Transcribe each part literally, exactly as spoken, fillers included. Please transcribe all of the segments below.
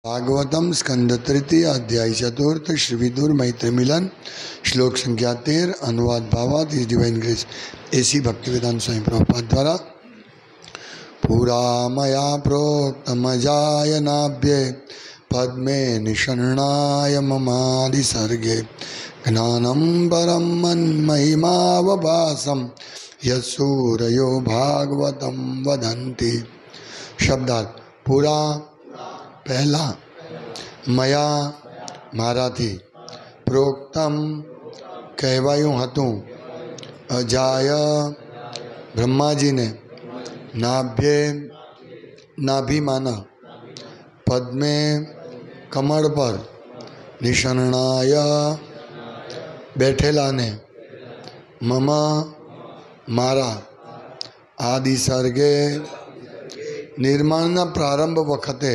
भागवतम स्कंद तृतीय अध्याय चतुर्थ श्री विदुर मैत्री मिलन श्लोक संख्या तेर अनुवाद भावात इस divine grace AC Bhaktivedanta Swami Prabhupada द्वारा पुरा मया प्रोक्तमजायनाभ्ये पद्मे निषण्णाय ममादि सर्गे ज्ञानं परं मन्महिमावभासं यस्सूरयो भागवतं वदन्ति। शब्दार्थ पुरा पहला मया माराथी प्रोक्तम कहवाયું હતું અજાય બ્રહ્માજીને નાભ્યે નાભિમાના પદ્મે કમળ પર નિષણ્ણાય બેઠેલાને મમ મારા આદિ સર્ગે નિર્માણના પ્રારંભ વખતે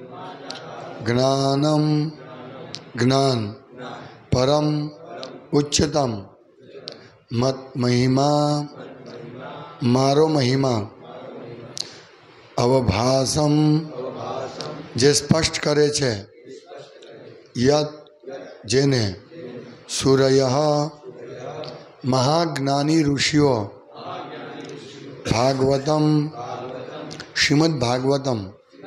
જ્ઞાનમ જ્ઞાન પરમ ઉચ્ચતમ મત મહિમા મારો મહિમા અવભાસમ જે સ્પષ્ટ કરે છે યત જેને સૂર્ય મહાજ્ઞાની ઋષિઓ ભાગવતમ શ્રીમદ ભાગવતમ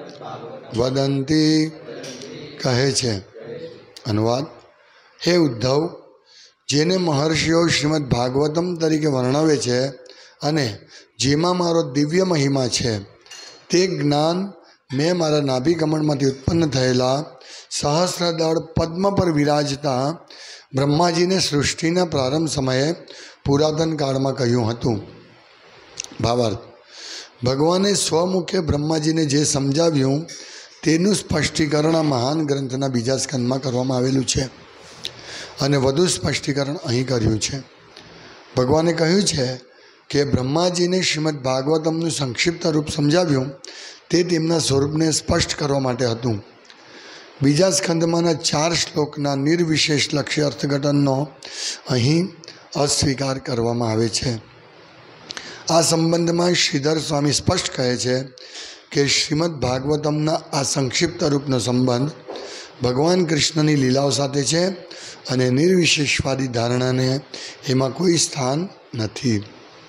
વદંતી કહે છે। અનુવાદ હે ઉદ્ધવ, જેને મહર્ષિઓ શ્રીમદ ભાગવતમ તરીકે વર્ણવે છે અને જેમાં મારો દિવ્ય મહિમા છે તે જ્ઞાન મેં મારા નાભી કમળમાંથી ઉત્પન્ન થયેલા સહસ્રદળ પદ્મ પર વિરાજતા બ્રહ્માજીને સૃષ્ટિના પ્રારંભ સમયે પુરાતન કાળમાં કહ્યું હતું। ભાવાર્થ ભગવાને સ્વમુખે બ્રહ્માજીને જે સમજાવ્યું તેનું સ્પષ્ટીકરણ આ મહાન ગ્રંથના બીજા સ્કંદમાં કરવામાં આવેલું છે અને વધુ સ્પષ્ટીકરણ અહીં કર્યું છે। ભગવાને કહ્યું છે કે બ્રહ્માજીને શ્રીમદ ભાગવતમનું સંક્ષિપ્ત રૂપ સમજાવ્યું તે તેમના સ્વરૂપને સ્પષ્ટ કરવા માટે હતું। બીજા સ્કંદમાંના ચાર શ્લોકના નિર્વિશેષ લક્ષ્ય અર્થઘટનનો અહીં અસ્વીકાર કરવામાં આવે છે। આ સંબંધમાં શ્રીધર સ્વામી સ્પષ્ટ કહે છે કે શ્રીમદ ભાગવતમના આ સંક્ષિપ્ત રૂપનો સંબંધ ભગવાન કૃષ્ણની લીલાઓ સાથે છે અને નિર્વિશેષવાદી ધારણાને એમાં કોઈ સ્થાન નથી।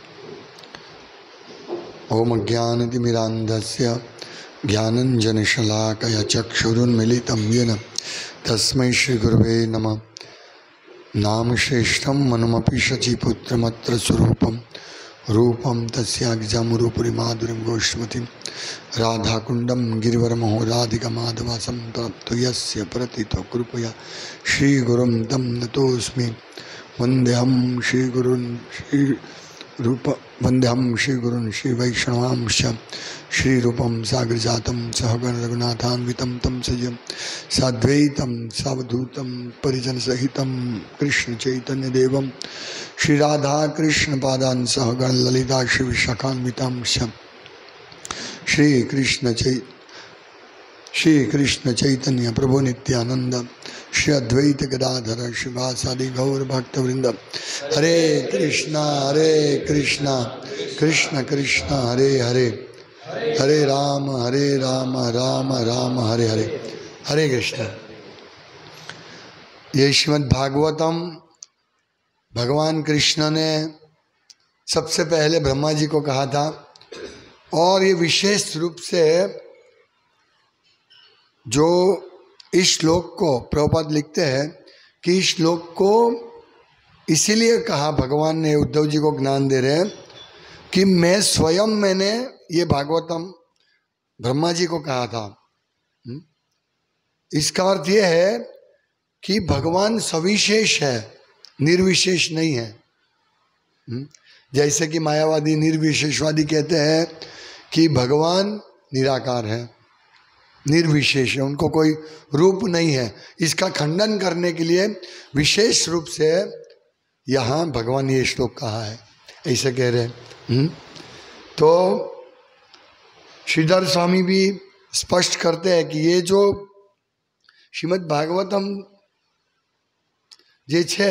ઓમ જ્ઞાનતિમિરાંધસ્ય જ્ઞાનંજનશલાકયા ચક્ષુરુન્મિલિतं येन તસ્મૈ શ્રી ગુરવે નમઃ। નામ શ્રેષ્ઠમ મનુમપી શચીપુત્રમત્ર સ્વરૂપમ रूपम तस्याग्जामुरुपुरी माधुरीं गोष्ठमतीं राधाकुंडम गिरिवरमहो राधिका माधवासं प्राप्तो यस्य प्रतितो कृपया श्रीगुरुं तं नतोऽस्मि। वन्देऽहं श्रीगुरुन् श्रीरूप वन्देऽहं श्रीगुरुन् श्रीवैष्णवांश्च श्रीरूपं साग्रजातं सहगण रघुनाथान्वितं तं सजं साद्वैतं सावधूतं परिजनसहितं कृष्णचैतन्यदेवं श्री राधा कृष्ण पादान सहगण ललिता श्री विशाखान्वितांश श्री कृष्ण चै श्री कृष्ण चैतन्य प्रभु नित्यानंद श्री अद्वैत गदाधर श्रीवासादि गौर भक्तवृंद। हरे कृष्णा हरे कृष्णा कृष्ण कृष्ण हरे हरे हरे राम हरे राम राम राम हरे हरे हरे कृष्ण। ये श्रीमद् भागवतम भगवान कृष्ण ने सबसे पहले ब्रह्मा जी को कहा था और ये विशेष रूप से जो इस श्लोक को प्रभुपाद लिखते हैं कि इस श्लोक को इसीलिए कहा भगवान ने उद्धव जी को ज्ञान दे रहे हैं कि मैं स्वयं मैंने ये भागवतम ब्रह्मा जी को कहा था। इसका अर्थ ये है कि भगवान सविशेष है, निर्विशेष नहीं है। जैसे कि मायावादी निर्विशेषवादी कहते हैं कि भगवान निराकार है, निर्विशेष है, उनको कोई रूप नहीं है। इसका खंडन करने के लिए विशेष रूप से यहाँ भगवान ये श्लोक कहा है, ऐसे कह रहे हैं। तो श्रीधर स्वामी भी स्पष्ट करते हैं कि ये जो श्रीमद् भागवतम जे छे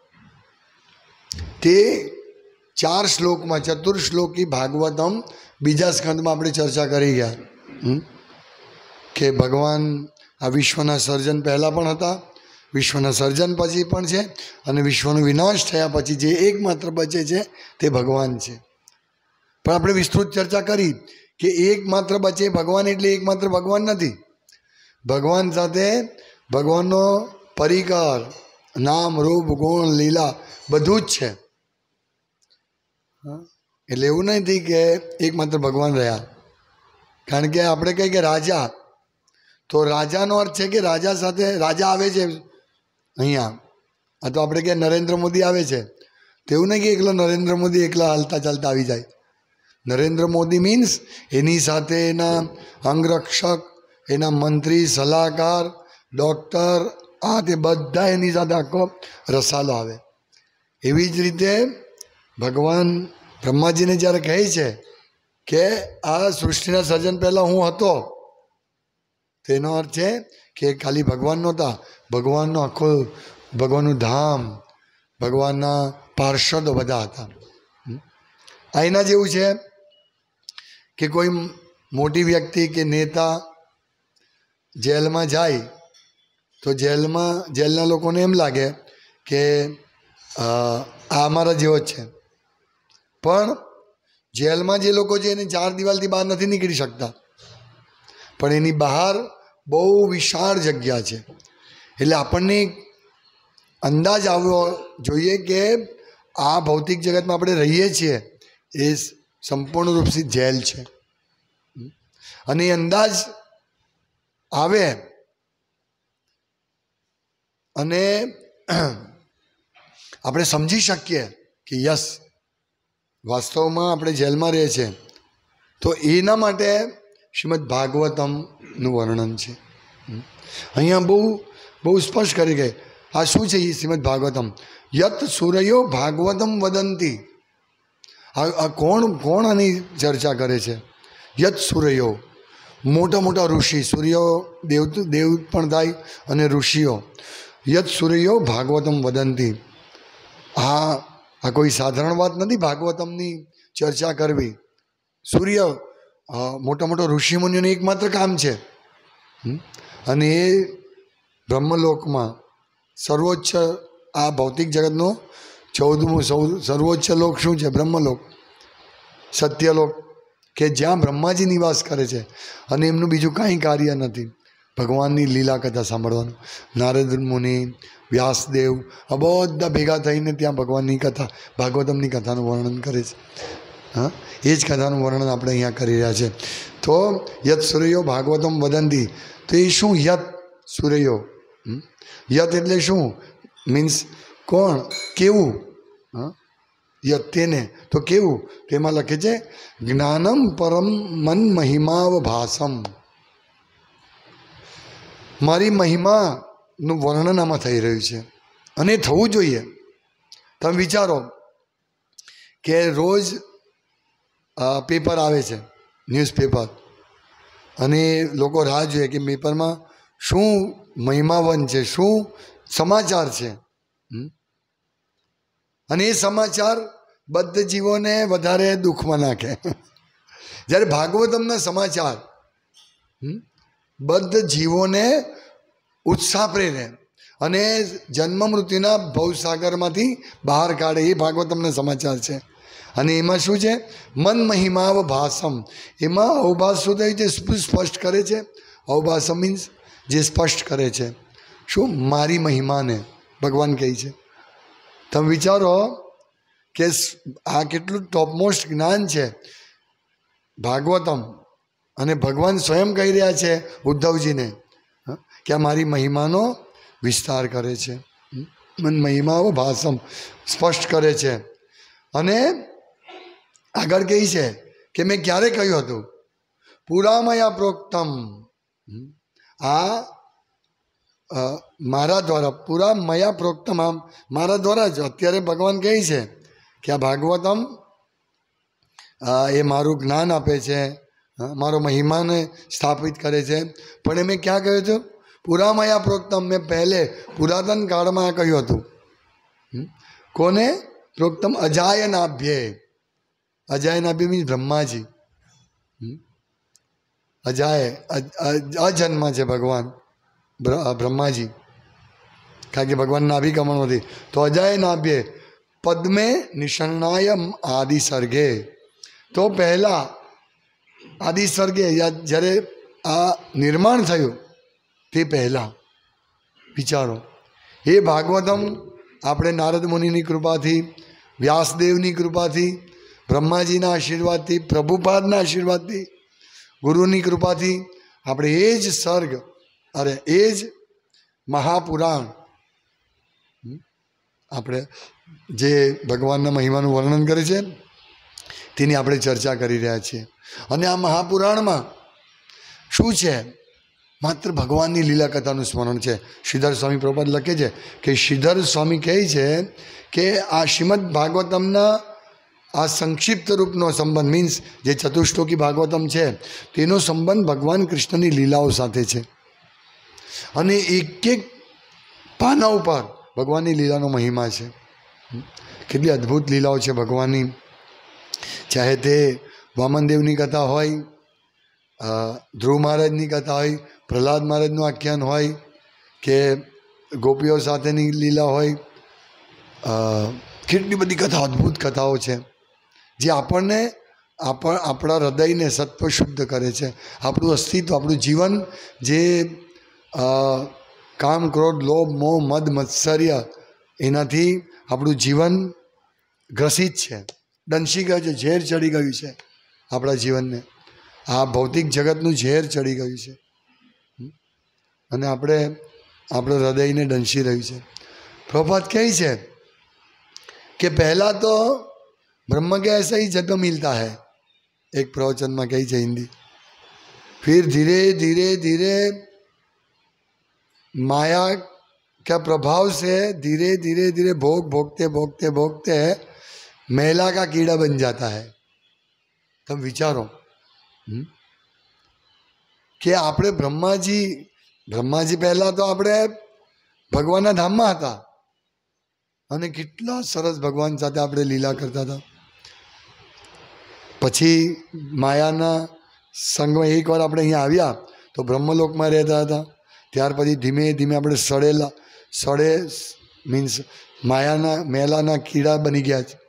ते चार श्लोक में चतुर्श्लोकी भागवतम बीजा स्कंद में अपने चर्चा करी गया कि भगवान આ વિશ્વના સર્જન પહેલાં પણ હતા, વિશ્વના સર્જન પછી પણ છે, અને વિશ્વનો વિનાશ થયા પછી જે એકમાત્ર બચે છે તે ભગવાન છે. પણ આપણે વિસ્તૃત ચર્ચા કરી કે એકમાત્ર બચે ભગવાન એટલે એકમાત્ર ભગવાન નથી. ભગવાન સાથે ભગવાનનો પરિકર, નામ, રૂપ, ગુણ, લીલા બધું જ છે. એટલે એવું નથી કે એકમાત્ર ભગવાન રહ્યા. કારણ કે આપણે કહીએ કે રાજા, તો રાજાનો અર્થ છે કે રાજા સાથે રાજા આવે છે અહીંયા. આ તો આપણે કે નરેન્દ્ર મોદી આવે છે, તો એવું નહીં કે એકલો નરેન્દ્ર મોદી એકલા હાલતા ચાલતા આવી જાય. નરેન્દ્ર મોદી મીન્સ એની સાથે એના અંગરક્ષક, એના મંત્રી, સલાહકાર, ડૉક્ટર, આ તે બધા એની સાથે આખો રસાલો આવે. એવી જ રીતે ભગવાન બ્રહ્માજીને જ્યારે કહે છે કે આ સૃષ્ટિના સર્જન પહેલાં હું હતો, તેનો અર્થ છે કે ખાલી ભગવાન નહોતા, ભગવાનનો આખો ભગવાનનું ધામ, ભગવાનના પાર્ષદો બધા હતા. આ એના જેવું છે કે કોઈ મોટી વ્યક્તિ કે નેતા જેલમાં જાય તો જેલમાં જેલના લોકોને એમ લાગે કે આ અમારા જેવો જ છે. પણ જેલમાં જે લોકો છે એને ચાર દિવાલથી બહાર નથી નીકળી શકતા, પણ એની બહાર બહુ વિશાળ જગ્યા છે. એટલે આપણને અંદાજ આવવો જોઈએ કે આ ભૌતિક જગતમાં આપણે રહીએ છીએ એ સંપૂર્ણ રૂપથી જેલ છે. અને એ અંદાજ આવે અને આપણે સમજી શકીએ કે યસ વાસ્તવમાં આપણે જેલમાં રહીએ છીએ, તો એના માટે શ્રીમદ ભાગવતમનું વર્ણન છે. અહીંયા બહુ બહુ સ્પષ્ટ કરી ગઈ. આ શું છે એ શ્રીમદ ભાગવતમ? યત સૂર્યો ભાગવતમ વદંતી. આ કોણ કોણ આની ચર્ચા કરે છે? યત સૂર્યો, મોટા મોટા ઋષિ, સૂર્યો દેવ દેવ પણ થાય અને ઋષિઓ. યત સૂર્યો ભાગવતમ વદંતી. આ આ કોઈ સાધારણ વાત નથી ભાગવતમની ચર્ચા કરવી. સૂર્ય મોટા મોટા ઋષિમુનિઓનું એકમાત્ર કામ છે. અને એ બ્રહ્મલોકમાં સર્વોચ્ચ, આ ભૌતિક જગતનો ચૌદમું સર્વોચ્ચ લોક શું છે? બ્રહ્મલોક, સત્યલોક, કે જ્યાં બ્રહ્માજી નિવાસ કરે છે. અને એમનું બીજું કાંઈ કાર્ય નથી, ભગવાનની લીલા કથા સાંભળવાનું. નારદ મુનિ, વ્યાસદેવ આ બધા ભેગા થઈને ત્યાં ભગવાનની કથા, ભાગવતમની કથાનું વર્ણન કરે છે. હા, એ જ કથાનું વર્ણન આપણે અહીંયા કરી રહ્યા છે. તો યત સૂર્યો ભાગવતમ વદંતી. તો એ શું યત સૂર્યો? યત એટલે શું? મીન્સ કોણ, કેવું? હા, યત તેને, તો કેવું? તેમાં લખે છે જ્ઞાનમ પરમ મન મહિમાવ ભાસમ. મારી મહિમાનું વર્ણન આમાં થઈ રહ્યું છે અને થવું જોઈએ. તમે વિચારો કે રોજ પેપર આવે છે, ન્યૂઝપેપર, અને લોકો રાહ જોઈએ કે પેપરમાં શું મહિમાવન છે, શું સમાચાર છે. અને એ સમાચાર બદ્ધ જીવોને વધારે દુઃખમાં નાખે. જ્યારે ભાગવતમના સમાચાર બદ્ધ જીવોને ઉત્સાહ પ્રેરે અને જન્મ મૃત્યુના ભવસાગરમાંથી બહાર કાઢે, એ ભાગવતમના સમાચાર છે. અને એમાં શું છે? મન મહિમાવ ભાસમ. એમાં અવભાસ શું થયું છે? સ્પષ્ટ કરે છે. અવભાસમ મીન્સ જે સ્પષ્ટ કરે છે. શું? મારી મહિમાને ભગવાન કહે છે. તમે વિચારો કે આ કેટલું ટોપમોસ્ટ જ્ઞાન છે ભાગવતમ, અને ભગવાન સ્વયં કહી રહ્યા છે ઉદ્ધવજીને કે આ મારી મહિમાનો વિસ્તાર કરે છે. મન મહિમાઓ ભાસમ સ્પષ્ટ કરે છે. અને આગળ કહે છે કે મેં ક્યારે કહ્યું હતું? પુરામયા પ્રોક્તમ. આ મારા દ્વારા, પૂરા મયા પ્રોક્તમ, આમ મારા દ્વારા જ અત્યારે ભગવાન કહે છે કે આ ભાગવતમ એ મારું જ્ઞાન આપે છે, મારો મહિમાને સ્થાપિત કરે છે. પણ એ મેં ક્યાં કહ્યું હતું? પુરામયા પ્રોક્તમ. મેં પહેલે પુરાતન કાળમાં આ કહ્યું હતું. કોને પ્રોક્તમ? અજાય નાભ્યે. અજાય નાભ્ય મીન્સ બ્રહ્માજી. અજાય અજન્મ છે ભગવાન. બ્રહ્માજી, કારણ કે ભગવાન નાભી કમળમાંથી, તો અજાય નાભ્યે પદ્મે નિષન્નાય આદિ સર્ગે. તો પહેલાં આદિ સર્ગે જ્યારે આ નિર્માણ થયું તે પહેલાં વિચારો, એ ભાગવતમ આપણે નારદ મુનિની કૃપાથી, વ્યાસદેવની કૃપાથી, બ્રહ્માજીના આશીર્વાદથી, પ્રભુપાદના આશીર્વાદથી, ગુરુની કૃપાથી આપણે એ જ સર્ગ, અરે એ જ મહાપુરાણ, આપણે જે ભગવાનના મહિમાનું વર્ણન કરે છે તેની આપણે ચર્ચા કરી રહ્યા છીએ. અને આ મહાપુરાણમાં શું છે? માત્ર ભગવાનની લીલા કથાનું સ્મરણ છે. શ્રીધર સ્વામી પ્રભુપાદ લખે છે કે શ્રીધર સ્વામી કહે છે કે આ શ્રીમદ ભાગવતમના આ સંક્ષિપ્ત રૂપનો સંબંધ, મીન્સ જે ચતુશ્લોકી ભાગવતમ છે તેનો સંબંધ ભગવાન કૃષ્ણની લીલાઓ સાથે છે. અને એક એક પાના ઉપર ભગવાનની લીલાનો મહિમા છે. કેટલી અદ્ભુત લીલાઓ છે ભગવાનની. ચાહે તે વામનદેવની કથા હોય, ધ્રુવ મહારાજની કથા હોય, પ્રહલાદ મહારાજનું આખ્યાન હોય, કે ગોપીઓ સાથેની લીલા હોય, કેટલી બધી કથા, અદ્ભુત કથાઓ છે જે આપણને આપણા હૃદયને સત્વ શુદ્ધ કરે છે. આપણું અસ્તિત્વ, આપણું જીવન જે કામ, ક્રોધ, લોભ, મોહ, મદ, મત્સર્ય, એનાથી આપણું જીવન ગ્રસિત છે, દંશી ગયું છે, ઝેર ચડી ગયું છે આપણા જીવનને. આ ભૌતિક જગતનું ઝેર ચડી ગયું છે અને આપણે આપણું હૃદયને દંશી રહ્યું છે. પ્રભુપાદ કહે છે કે પહેલાં તો ब्रह्म के ऐसा ही जन्म मिलता है, एक प्रवचन में कही है हिंदी. फिर धीरे धीरे धीरे माया के प्रभाव से धीरे धीरे धीरे भोग भोगते भोगते भोगते मैला का कीड़ा बन जाता है. तुम विचारो कि आपणे ब्रह्माजी ब्रह्माजी पहला तो आपणे भगवानना धाममां हता અને કેટલા સરસ ભગવાન સાથે આપણે લીલા કરતા હતા. પછી માયાના સંગમાં એકવાર આપણે અહીંયા આવ્યા તો બ્રહ્મલોકમાં રહેતા હતા. ત્યાર પછી ધીમે ધીમે આપણે સડેલા સડે મીન્સ માયાના મેલાના કીડા બની ગયા છે.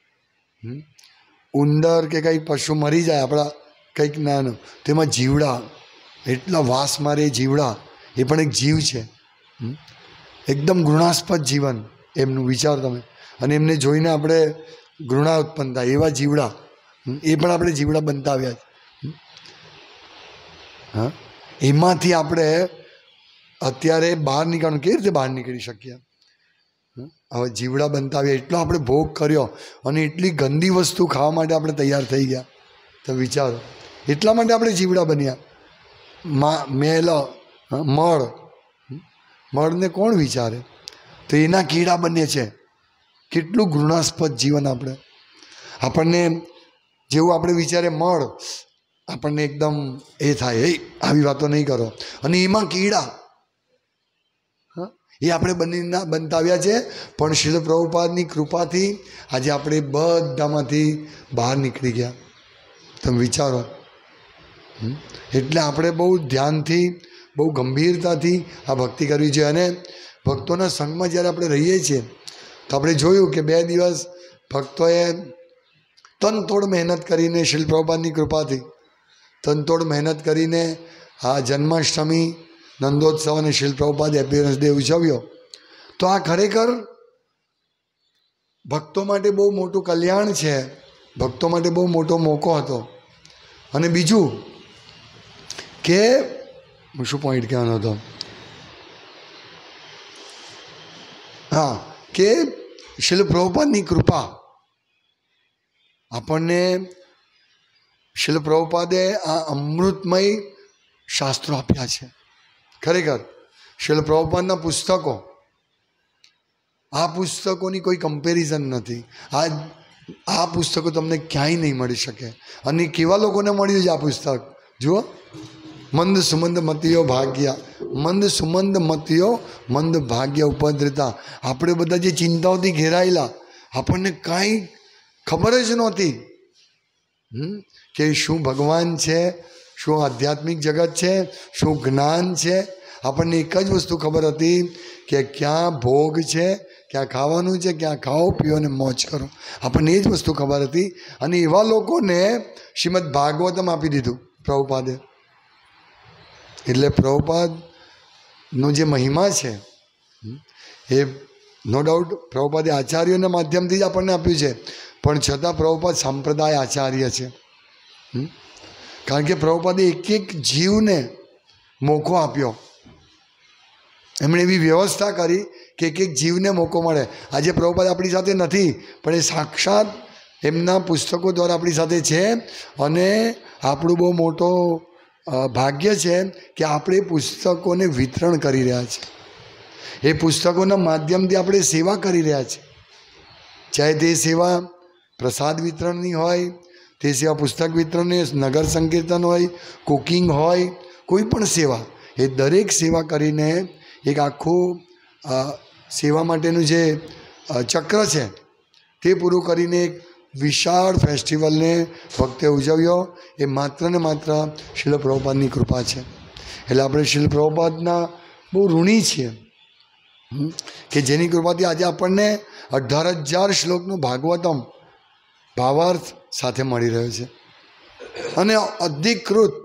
ઉંદર કે કંઈક પશુ મરી જાય આપણા કંઈક નાનું, તેમાં જીવડા, એટલા વાસ મારે જીવડા, એ પણ એક જીવ છે. એકદમ ઘૃણાસ્પદ જીવન એમનું, વિચાર તમે. અને એમને જોઈને આપણે ઘૃણા ઉત્પન્ન થાય એવા જીવડા, એ પણ આપણે જીવડા બનતા આવ્યા છે. હા, એમાંથી આપણે અત્યારે બહાર નીકળવાનું કેવી રીતે બહાર નીકળી શકીએ? હવે જીવડા બનતા આવ્યા, એટલો આપણે ભોગ કર્યો અને એટલી ગંદી વસ્તુ ખાવા માટે આપણે તૈયાર થઈ ગયા. તો વિચારો, એટલા માટે આપણે જીવડા બન્યા. મા મેલ મળ મળને કોણ વિચારે? તો એના કીડા બને છે. કેટલું ઘૃણાસ્પદ જીવન આપણે. આપણને જેવું આપણે વિચારે મળ, આપણને એકદમ એ થાય, એ આવી વાતો નહીં કરો. અને એમાં કીડા, હા, એ આપણે બનીના બનતા આવ્યા છે. પણ શ્રીલ પ્રભુપાદની કૃપાથી આજે આપણે બધામાંથી બહાર નીકળી ગયા. તમે વિચારો. એટલે આપણે બહુ ધ્યાનથી, બહુ ગંભીરતાથી આ ભક્તિ કરવી છે. અને ભક્તોના સંગમાં જ્યારે આપણે રહીએ છીએ તો આપણે જોયું કે બે દિવસ ભક્તોએ તનતોડ મહેનત કરીને, શ્રીલ પ્રભુપાદની કૃપાથી તનતોડ મહેનત કરીને આ જન્માષ્ટમી, નંદોત્સવ અને શ્રીલ પ્રભુપાદ એપિયરન્સ ડે ઉજવ્યો. તો આ ખરેખર ભક્તો માટે બહુ મોટું કલ્યાણ છે, ભક્તો માટે બહુ મોટો મોકો હતો. અને બીજું કે હું શું પોઈન્ટ કહેવાનો હતો? હા, કે શ્રીલ પ્રભુપાદની કૃપા આપણને, શ્રીલ પ્રભુપાદે આ અમૃતમય શાસ્ત્રો આપ્યા છે. ખરેખર શ્રીલ પ્રભુપાદના પુસ્તકો, આ પુસ્તકોની કોઈ કમ્પેરિઝન નથી. આ આ પુસ્તકો તમને ક્યાંય નહીં મળી શકે. અને કેવા લોકોને મળ્યું છે આ પુસ્તક? જુઓ, મંદ સુમંદ મતીઓ ભાગ્યા, મંદ સુમંદ મતીઓ મંદ ભાગ્ય ઉપદ્રતા. આપણે બધા જે ચિંતાઓથી ઘેરાયેલા, આપણને કાંઈ ખબર જ નહોતી કે શું ભગવાન છે, શું આધ્યાત્મિક જગત છે, શું જ્ઞાન છે. આપણને એક જ વસ્તુ ખબર હતી કે ક્યાં ભોગ છે, ક્યાં ખાવાનું છે, ક્યાં ખાઓ પીઓ અને મોજ કરો. આપણને એ જ વસ્તુ ખબર હતી. અને એવા લોકોને શ્રીમદ ભાગવતમ આપી દીધું પ્રભુપાદે. એટલે પ્રભુપાદનો જે મહિમા છે એ નો ડાઉટ પ્રભુપાદે આચાર્યોના માધ્યમથી જ આપણને આપ્યું છે, પણ છતાં પ્રભુપાદ સંપ્રદાય આચાર્ય છે. કારણ કે પ્રભુપાદે એક એક જીવને મોકો આપ્યો. એમણે એવી વ્યવસ્થા કરી કે એક એક જીવને મોકો મળે. આજે પ્રભુપાદ આપણી સાથે નથી, પણ એ સાક્ષાત એમના પુસ્તકો દ્વારા આપણી સાથે છે. અને આપણું બહુ મોટો ભાગ્ય છે કે આપણે પુસ્તકોને વિતરણ કરી રહ્યા છીએ. એ પુસ્તકોના માધ્યમથી આપણે સેવા કરી રહ્યા છીએ. ચાહે તે સેવા પ્રસાદ વિતરણની હોય, તે સેવા પુસ્તક વિતરણની, નગર સંકીર્તન હોય, કુકિંગ હોય, કોઈ પણ સેવા, એ દરેક સેવા કરીને એક આખું સેવા માટેનું જે ચક્ર છે તે પૂરું કરીને એક વિશાળ ફેસ્ટિવલને વખતે ઉજવ્યો. એ માત્ર ને માત્ર શીલ પ્રભુપાદની કૃપા છે. એટલે આપણે શીલ પ્રભુપાદના બહુ ઋણી છીએ કે જેની કૃપાથી આજે આપણને અઢાર હજાર શ્લોકનું ભાગવતમ ભાવાર્થ સાથે મળી રહ્યો છે. અને અધિકૃત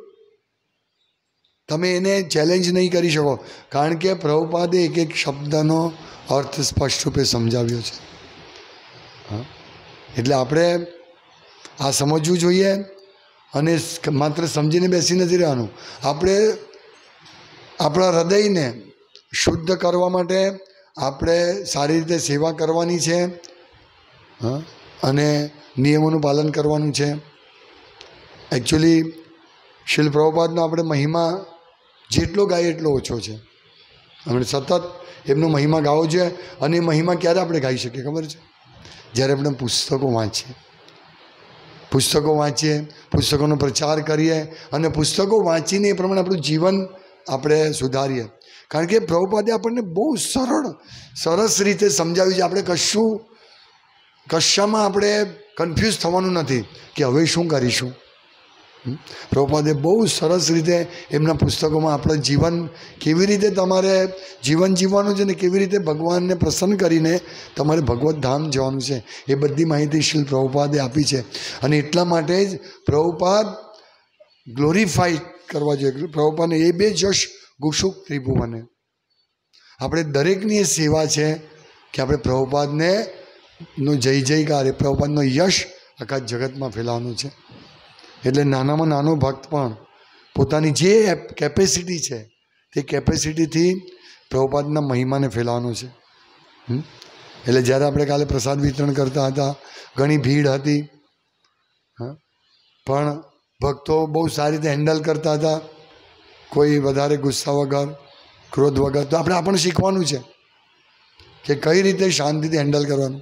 તમે એને ચેલેન્જ નહીં કરી શકો, કારણ કે પ્રભુપાદે એક એક શબ્દનો અર્થ સ્પષ્ટ રૂપે સમજાવ્યો છે. હા, એટલે આપણે આ સમજવું જોઈએ. અને માત્ર સમજીને બેસી નથી રહેવાનું. આપણે આપણા હૃદયને શુદ્ધ કરવા માટે આપણે સારી રીતે સેવા કરવાની છે. હા, અને નિયમોનું પાલન કરવાનું છે. એકચ્યુઅલી શીલ પ્રભુપાદનો આપણે મહિમા જેટલો ગાય એટલો ઓછો છે. આપણે સતત એમનો મહિમા ગાવો જોઈએ. અને એ મહિમા ક્યારે આપણે ગાઈ શકીએ ખબર છે? જ્યારે આપણે પુસ્તકો વાંચીએ પુસ્તકો વાંચીએ પુસ્તકોનો પ્રચાર કરીએ અને પુસ્તકો વાંચીને એ પ્રમાણે આપણું જીવન આપણે સુધારીએ. કારણ કે પ્રભુપાદે આપણને બહુ સરળ સરસ રીતે સમજાવ્યું છે. આપણે કશું કશામાં આપણે કન્ફ્યુઝ થવાનું નથી કે હવે શું કરીશું. પ્રભુપાદે બહુ સરસ રીતે એમના પુસ્તકોમાં આપણા જીવન કેવી રીતે તમારે જીવન જીવવાનું છે ને કેવી રીતે ભગવાનને પ્રસન્ન કરીને તમારે ભગવત ધામ જવાનું છે એ બધી માહિતી શીલ પ્રભુપાદે આપી છે. અને એટલા માટે જ પ્રભુપાદ ગ્લોરીફાઈડ કરવા જોઈએ. પ્રભુપાદને એ બે જશ ગુશુક ત્રિભુવને. આપણે દરેકની એ સેવા છે કે આપણે પ્રભુપાદને નો જય જયકાર એ પ્રભુપાદનો યશ આખા જગતમાં ફેલાવવાનું છે. એટલે નાનામાં નાનો ભક્ત પણ પોતાની જે કેપેસિટી છે તે કેપેસિટીથી પ્રભુપાદના મહિમાને ફેલાવવાનો છે. એટલે જ્યારે આપણે કાલે પ્રસાદ વિતરણ કરતા હતા, ઘણી ભીડ હતી. હા, પણ ભક્તો બહુ સારી રીતે હેન્ડલ કરતા હતા, કોઈ વધારે ગુસ્સા વગર, ક્રોધ વગર. તો આપણે આપણને શીખવાનું છે કે કઈ રીતે શાંતિથી હેન્ડલ કરવાનું.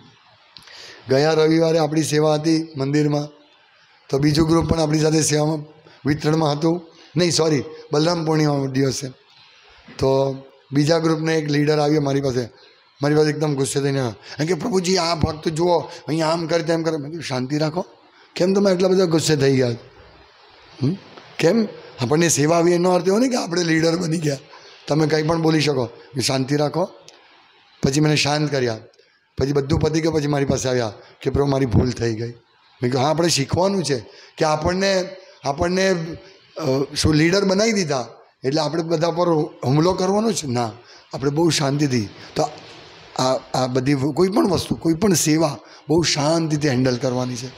ગયા રવિવારે આપણી સેવા હતી મંદિરમાં, તો બીજું ગ્રુપ પણ આપણી સાથે સેવામાં વિતરણમાં હતું. નહીં સોરી બલરામ પૂર્ણિમા દિવસે. તો બીજા ગ્રુપને એક લીડર આવ્યો મારી પાસે મારી પાસે એકદમ ગુસ્સે થઈને એમ કે પ્રભુજી આ ભક્ત જુઓ અહીંયા આમ કરે તેમ કરે. મેં કીધું શાંતિ રાખો. કેમ તમે એટલા બધા ગુસ્સે થઈ ગયા? કેમ? આપણને સેવા આવી એનો અર્થ એવો નહીં કે આપણે લીડર બની ગયા. તમે કંઈ પણ બોલી શકો. શાંતિ રાખો. પછી મને શાંત કર્યા. પછી બધું પતી ગયું. પછી મારી પાસે આવ્યા કે પ્રભુ મારી ભૂલ થઈ ગઈ. મેં કહ્યું હા, આપણે શીખવાનું છે કે આપણને આપણને શું લીડર બનાવી દીધા એટલે આપણે બધા પર હુમલો કરવાનો છે? ના, આપણે બહુ શાંતિથી. તો આ આ બધી કોઈ પણ વસ્તુ, કોઈ પણ સેવા બહુ શાંતિથી હેન્ડલ કરવાની છે.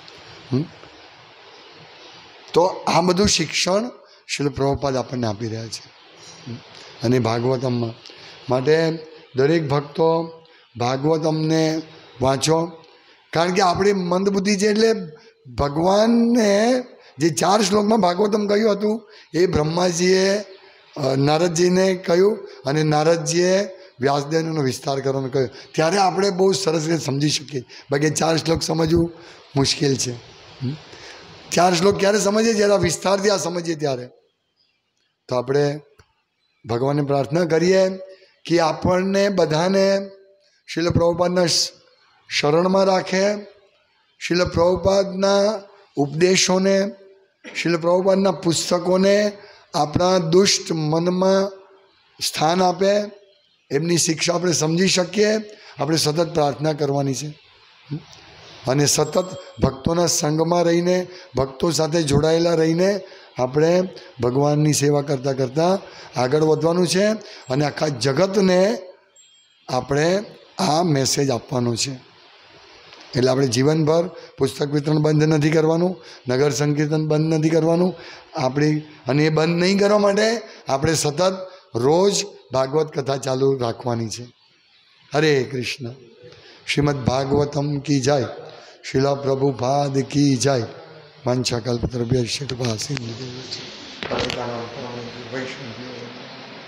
તો આ બધું શિક્ષણ શીલ પ્રભુપાદ આપણને આપી રહ્યા છે. અને ભાગવતમમાં માટે દરેક ભક્તો ભાગવતમને વાંચો. કારણ કે આપણી મંદબુદ્ધિ છે. એટલે ભગવાનને જે ચાર શ્લોકમાં ભાગવતમ કહ્યું હતું એ બ્રહ્માજીએ નારદજીને કહ્યું અને નારદજીએ વ્યાસદેવનો વિસ્તાર કરવાનો કહ્યું. ત્યારે આપણે બહુ સરસ રીતે સમજી શકીએ. બાકી ચાર શ્લોક સમજવું મુશ્કેલ છે. ચાર શ્લોક ક્યારે સમજીએ? જ્યારે આ વિસ્તારથી આ સમજીએ ત્યારે. તો આપણે ભગવાનને પ્રાર્થના કરીએ કે આપણને બધાને શીલ પ્રભુપાદના શરણમાં રાખે, શીલ પ્રભુપાદના ઉપદેશોને, શીલ પ્રભુપાદના પુસ્તકોને આપણા દુષ્ટ મનમાં સ્થાન આપે, એમની શિક્ષા આપણે સમજી શકીએ. આપણે સતત પ્રાર્થના કરવાની છે અને સતત ભક્તોના સંગમાં રહીને, ભક્તો સાથે જોડાયેલા રહીને આપણે ભગવાનની સેવા કરતાં કરતાં આગળ વધવાનું છે અને આખા જગતને આપણે આ મેસેજ આપવાનો છે. એટલે આપણે જીવનભર પુસ્તક વિતરણ બંધ નથી કરવાનું, નગર સંકીર્તન બંધ નથી કરવાનું. આપણી અને એ બંધ નહીં કરવા માટે આપણે સતત રોજ ભાગવત કથા ચાલુ રાખવાની છે. હરે કૃષ્ણ. શ્રીમદ ભાગવતમ કી જય. શિલા પ્રભુપાદ કી જય. વાંછા કલ્પતરુભ્યશ્ચ કૃપા સિંધુ.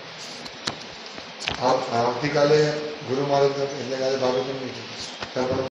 આવતીકાલે ગુરુ મહારાજ એટલે કાલે ભાગવતમ નહીં.